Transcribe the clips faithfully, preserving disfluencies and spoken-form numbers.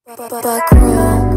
Backroom.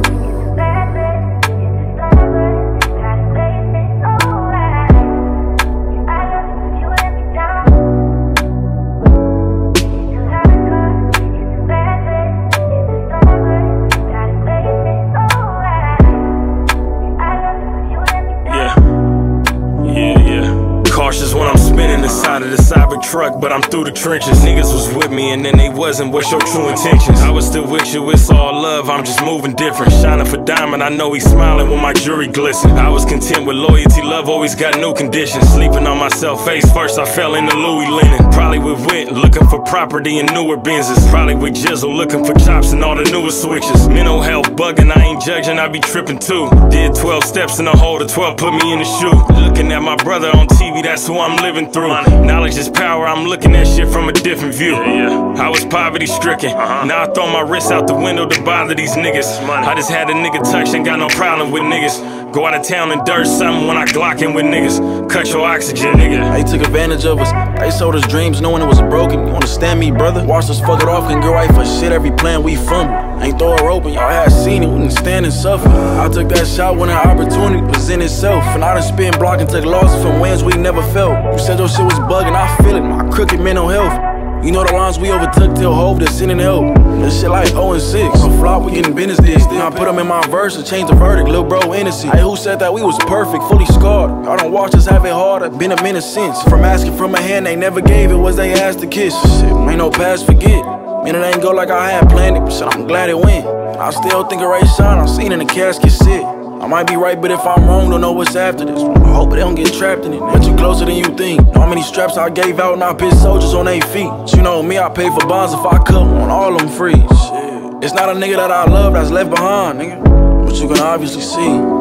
Cautious when I'm spinning inside of the cyber truck, but I'm through the trenches. Niggas was with me and then they wasn't. What's your true intentions? I was still with you, it's all love, I'm just moving different. Shining for diamond, I know he's smiling when my jewelry glisten. I was content with loyalty, love always got new conditions. Sleeping on myself face first, I fell into Louis linen. Probably with Wit, looking for property in newer Benzes. Probably with Jizzle, looking for chops and all the newer switches. Mental health bugging, I ain't judging, I be tripping too. Did twelve steps in a hole, the twelve put me in the shoe. Looking at my brother on T V, that's who I'm living through. Knowledge is power, I'm looking at shit from a different view. Yeah, yeah. I was poverty stricken, uh-huh. Now I throw my wrists out the window to bother these niggas. I just had a nigga touch, ain't got no problem with niggas. Go out of town and dirt something when I glockin' with niggas. Cut your oxygen, nigga. They took advantage of us, they sold us dreams knowing it was broken. You understand me, brother? Watched us fuck it off and get right for shit every plan we fumbled. Ain't throw her open, y'all had seen it, wouldn't stand and suffer. I took that shot when an opportunity present itself. And I done spin block and took losses from wins we never felt. You said your shit was bugging, I feel it, my crooked mental health. You know the lines we overtook till Hove that's sending help. This shit like oh and six. On a flop, we getting business this. Then I put them in my verse and change the verdict. Lil' bro innocent. Hey, who said that we was perfect, fully scarred? Y'all don't watch us have it harder. Been a minute since. From asking from a hand they never gave it, was they asked to kiss. Shit, ain't no past forget. Man, it ain't go like I had planned it, but shit, I'm glad it went. I still think of Ray Sean, I'm seen in the casket sit. I might be right, but if I'm wrong, don't know what's after this. I hope they don't get trapped in it. But you closer than you think. Know how many straps I gave out and I put soldiers on their feet. But you know me, I pay for bonds if I cut on all of them free. Shit. It's not a nigga that I love that's left behind, nigga. But you can obviously see.